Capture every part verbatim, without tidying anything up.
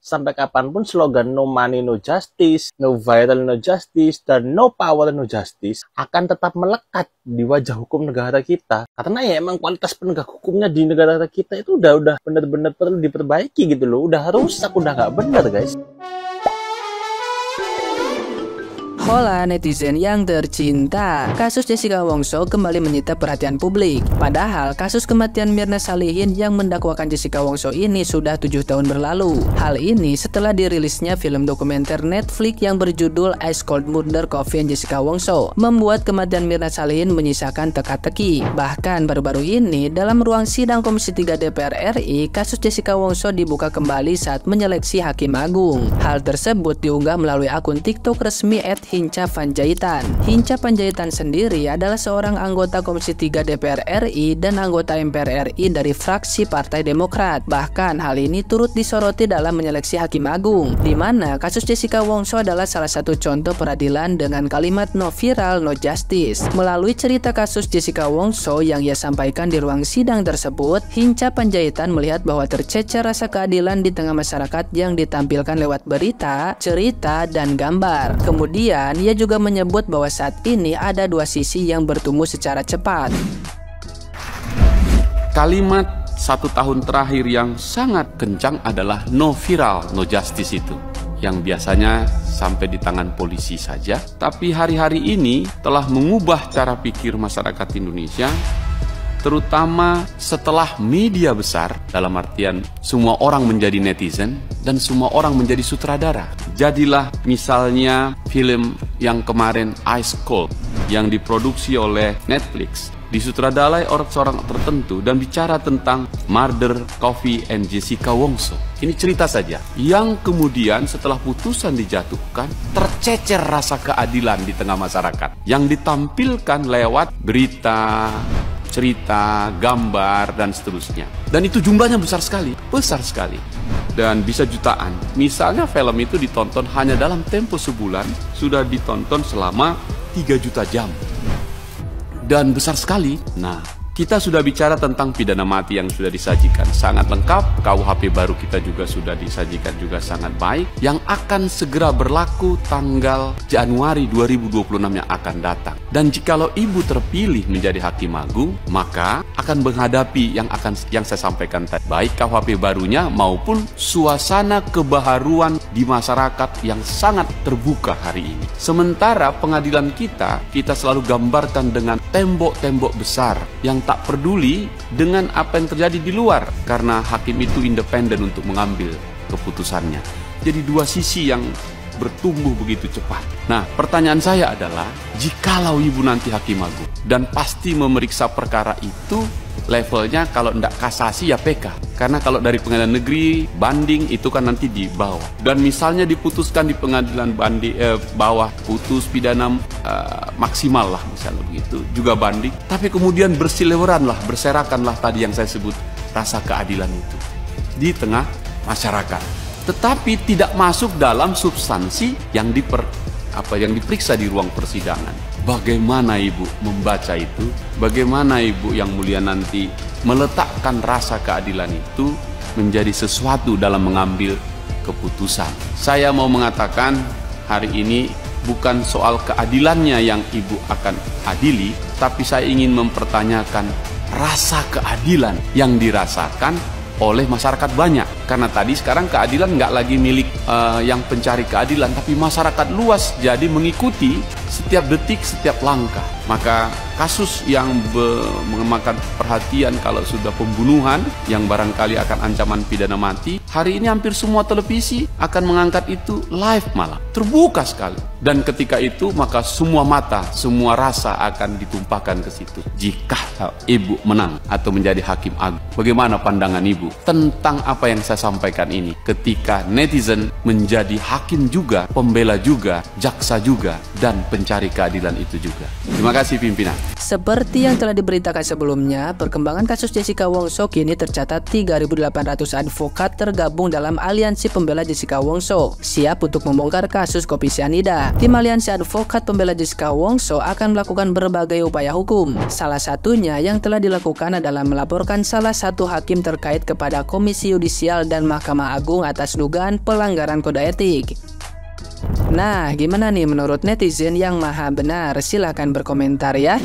sampai kapanpun slogan no money no justice, no viral no justice, dan no power no justice akan tetap melekat di wajah hukum negara kita. Karena ya emang kualitas penegak hukumnya di negara kita itu udah udah bener-bener perlu diperbaiki gitu loh. Udah rusak, udah nggak bener guys. Hola netizen yang tercinta, kasus Jessica Wongso kembali menyita perhatian publik. Padahal kasus kematian Mirna Salihin yang mendakwakan Jessica Wongso ini sudah tujuh tahun berlalu. Hal ini setelah dirilisnya film dokumenter Netflix yang berjudul Ice Cold Murder Coffee and Jessica Wongso, membuat kematian Mirna Salihin menyisakan teka-teki. Bahkan baru-baru ini dalam ruang sidang Komisi tiga D P R R I, kasus Jessica Wongso dibuka kembali saat menyeleksi Hakim Agung. Hal tersebut diunggah melalui akun TikTok resmi et Hinca Panjaitan. Hinca Panjaitan sendiri adalah seorang anggota Komisi tiga D P R R I dan anggota M P R R I dari fraksi Partai Demokrat. Bahkan hal ini turut disoroti dalam menyeleksi Hakim Agung, di mana kasus Jessica Wongso adalah salah satu contoh peradilan dengan kalimat no viral no justice. Melalui cerita kasus Jessica Wongso yang ia sampaikan di ruang sidang tersebut, Hinca Panjaitan melihat bahwa tercecer rasa keadilan di tengah masyarakat yang ditampilkan lewat berita, cerita, dan gambar. Kemudian ia juga menyebut bahwa saat ini ada dua sisi yang bertumbuh secara cepat. Kalimat satu tahun terakhir yang sangat kencang adalah no viral, no justice itu, yang biasanya sampai di tangan polisi saja, tapi hari-hari ini telah mengubah cara pikir masyarakat Indonesia, terutama setelah media besar, dalam artian semua orang menjadi netizen dan semua orang menjadi sutradara. Jadilah misalnya film yang kemarin Ice Cold yang diproduksi oleh Netflix, disutradarai oleh seorang tertentu dan bicara tentang Murder Coffee and Jessica Wongso. Ini cerita saja yang kemudian setelah putusan dijatuhkan tercecer rasa keadilan di tengah masyarakat yang ditampilkan lewat berita, cerita, gambar, dan seterusnya. Dan itu jumlahnya besar sekali, besar sekali. Dan bisa jutaan. Misalnya film itu ditonton hanya dalam tempo sebulan, sudah ditonton selama tiga juta jam. Dan besar sekali. Nah, kita sudah bicara tentang pidana mati yang sudah disajikan sangat lengkap. K U H P baru kita juga sudah disajikan juga sangat baik, yang akan segera berlaku tanggal Januari dua ribu dua puluh enam yang akan datang. Dan jikalau ibu terpilih menjadi Hakim Agung, maka akan menghadapi yang akan yang saya sampaikan tadi, baik K U H P barunya maupun suasana kebaharuan di masyarakat yang sangat terbuka hari ini. Sementara pengadilan kita, kita selalu gambarkan dengan tembok-tembok besar yang tak peduli dengan apa yang terjadi di luar, karena hakim itu independen untuk mengambil keputusannya. Jadi dua sisi yang bertumbuh begitu cepat. Nah, pertanyaan saya adalah, jikalau ibu nanti Hakim Agung dan pasti memeriksa perkara itu, levelnya kalau tidak kasasi ya P K. Karena kalau dari pengadilan negeri banding itu kan nanti di bawah. Dan misalnya diputuskan di pengadilan banding eh, bawah putus pidana eh, maksimal lah misalnya begitu, juga banding. Tapi kemudian bersiliweran lah, berserakan lah tadi yang saya sebut rasa keadilan itu di tengah masyarakat. Tetapi tidak masuk dalam substansi yang diper apa yang diperiksa di ruang persidangan. Bagaimana ibu membaca itu? Bagaimana ibu yang mulia nanti meletakkan rasa keadilan itu menjadi sesuatu dalam mengambil keputusan? Saya mau mengatakan hari ini bukan soal keadilannya yang ibu akan adili, tapi saya ingin mempertanyakan rasa keadilan yang dirasakan oleh masyarakat banyak. Karena tadi sekarang keadilan nggak lagi milik uh, yang pencari keadilan, tapi masyarakat luas jadi mengikuti setiap detik, setiap langkah. Maka kasus yang mengemakan perhatian kalau sudah pembunuhan yang barangkali akan ancaman pidana mati, hari ini hampir semua televisi akan mengangkat itu live, malah terbuka sekali. Dan ketika itu maka semua mata, semua rasa akan ditumpahkan ke situ. Jika ibu menang atau menjadi Hakim Agung, bagaimana pandangan ibu tentang apa yang saya sampaikan ini? Ketika netizen menjadi hakim juga, pembela juga, jaksa juga, dan pencari keadilan itu juga. Terima kasih pimpinan. Seperti yang telah diberitakan sebelumnya, perkembangan kasus Jessica Wongso kini tercatat tiga ribu delapan ratus advokat tergabung dalam Aliansi Pembela Jessica Wongso, siap untuk membongkar kasus kopi sianida. Tim Aliansi Advokat Pembela Jessica Wongso akan melakukan berbagai upaya hukum. Salah satunya yang telah dilakukan adalah melaporkan salah satu hakim terkait kepada Komisi Yudisial Nasional dan Mahkamah Agung atas dugaan pelanggaran kode etik. Nah, gimana nih menurut netizen yang maha benar? Silahkan berkomentar ya.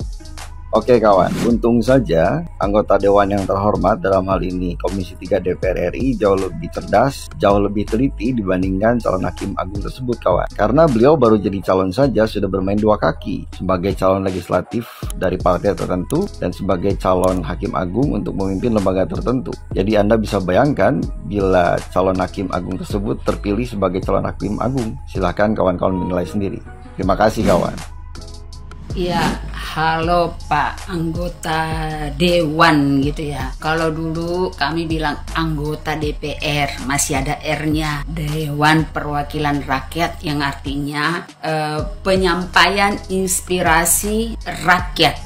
Oke kawan, untung saja anggota Dewan yang terhormat dalam hal ini Komisi tiga D P R R I jauh lebih cerdas, jauh lebih teliti dibandingkan calon hakim agung tersebut kawan. Karena beliau baru jadi calon saja sudah bermain dua kaki sebagai calon legislatif dari partai tertentu dan sebagai calon hakim agung untuk memimpin lembaga tertentu. Jadi Anda bisa bayangkan bila calon hakim agung tersebut terpilih sebagai calon hakim agung. Silahkan kawan-kawan menilai sendiri. Terima kasih kawan. Ya, halo Pak anggota Dewan gitu ya. Kalau dulu kami bilang anggota D P R, masih ada R-nya, Dewan Perwakilan Rakyat, yang artinya eh, penyampaian inspirasi rakyat.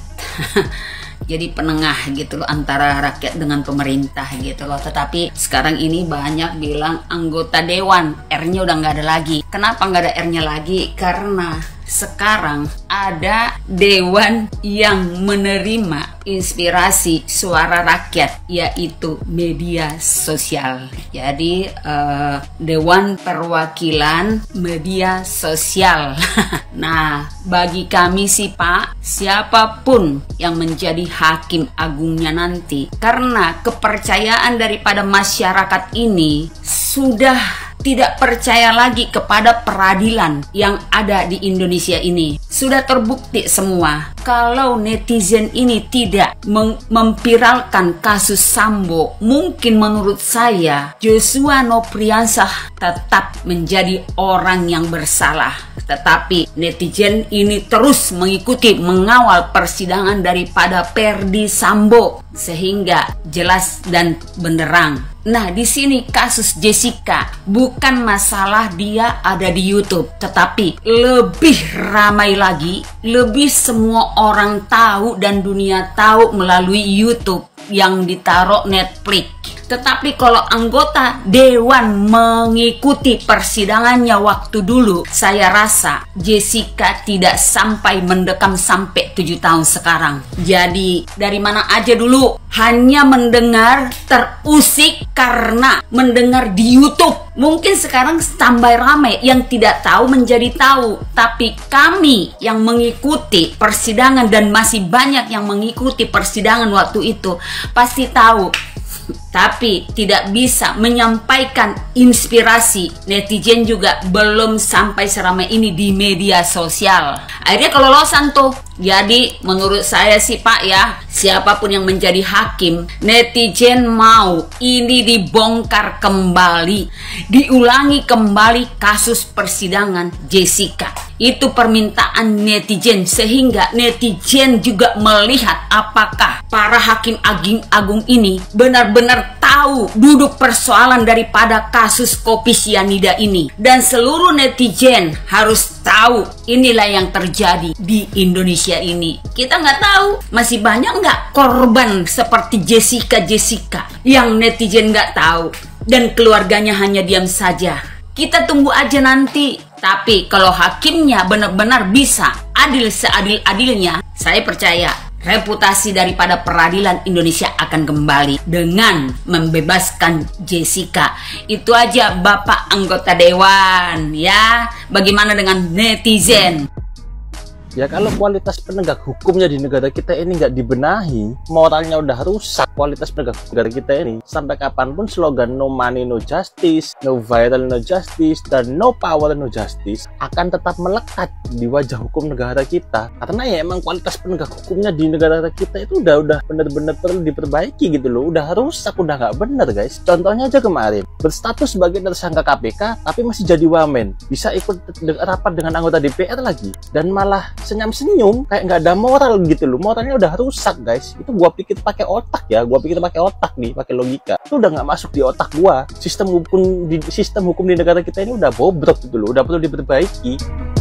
Jadi penengah gitu loh antara rakyat dengan pemerintah gitu loh. Tetapi sekarang ini banyak bilang anggota dewan, R-nya udah nggak ada lagi. Kenapa nggak ada R-nya lagi? Karena sekarang ada dewan yang menerima inspirasi suara rakyat, yaitu media sosial. Jadi eh, Dewan Perwakilan Media Sosial. Nah, bagi kami sih Pak, siapapun yang menjadi hakim agungnya nanti, karena kepercayaan daripada masyarakat ini sudah tidak percaya lagi kepada peradilan yang ada di Indonesia ini. Sudah terbukti semua kalau netizen ini tidak memviralkan kasus Sambo, mungkin menurut saya Joshua Nopriansah tetap menjadi orang yang bersalah. Tetapi netizen ini terus mengikuti, mengawal persidangan daripada Ferdy Sambo sehingga jelas dan benderang. Nah, di sini kasus Jessica bukan masalah dia ada di YouTube, tetapi lebih ramai lagi, lebih semua orang tahu dan dunia tahu melalui YouTube yang ditaruh Netflix. Tetapi kalau anggota dewan mengikuti persidangannya waktu dulu, saya rasa Jessica tidak sampai mendekam sampai tujuh tahun sekarang. Jadi dari mana aja dulu hanya mendengar terusik karena mendengar di YouTube. Mungkin sekarang tambah ramai, yang tidak tahu menjadi tahu. Tapi kami yang mengikuti persidangan dan masih banyak yang mengikuti persidangan waktu itu pasti tahu. Tapi tidak bisa menyampaikan inspirasi. Netizen juga belum sampai seramai ini di media sosial. Akhirnya kelolosan tuh. Jadi menurut saya sih Pak ya, siapapun yang menjadi hakim, netizen mau ini dibongkar kembali, diulangi kembali kasus persidangan Jessica. Itu permintaan netizen, sehingga netizen juga melihat apakah para hakim agung ini benar-benar tahu duduk persoalan daripada kasus kopi sianida ini. Dan seluruh netizen harus tahu inilah yang terjadi di Indonesia ini. Kita nggak tahu masih banyak nggak korban seperti Jessica Jessica yang netizen nggak tahu dan keluarganya hanya diam saja. Kita tunggu aja nanti. Tapi kalau hakimnya benar-benar bisa adil seadil-adilnya, saya percaya reputasi daripada peradilan Indonesia akan kembali dengan membebaskan Jessica. Itu aja Bapak anggota dewan ya. Bagaimana dengan netizen? Ya kalau kualitas penegak hukumnya di negara kita ini nggak dibenahi, moralnya udah rusak, kualitas penegak hukum negara kita ini, sampai kapanpun slogan no money no justice, no viral no justice, dan no power no justice akan tetap melekat di wajah hukum negara kita. Karena ya emang kualitas penegak hukumnya di negara kita itu udah udah bener-bener perlu diperbaiki gitu loh, udah rusak, udah nggak bener guys. Contohnya aja kemarin, berstatus sebagai tersangka K P K tapi masih jadi wamen, bisa ikut rapat dengan anggota D P R lagi, dan malah senyum-senyum kayak nggak ada moral gitu loh. Moralnya udah rusak guys. Itu gua pikir pakai otak ya, gua pikir pakai otak nih, pakai logika. Itu udah nggak masuk di otak gua. Sistem hukum di sistem hukum di negara kita ini udah bobrok gitu loh, udah perlu diperbaiki.